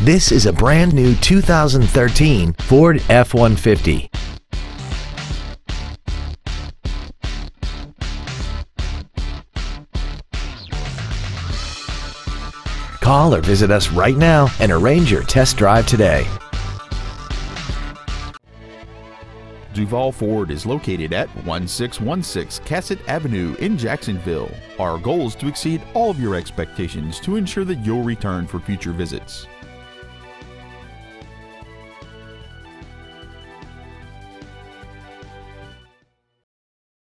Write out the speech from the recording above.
This is a brand new 2013 Ford F-150. Call or visit us right now and arrange your test drive today. Duval Ford is located at 1616 Cassat Avenue in Jacksonville. Our goal is to exceed all of your expectations to ensure that you'll return for future visits.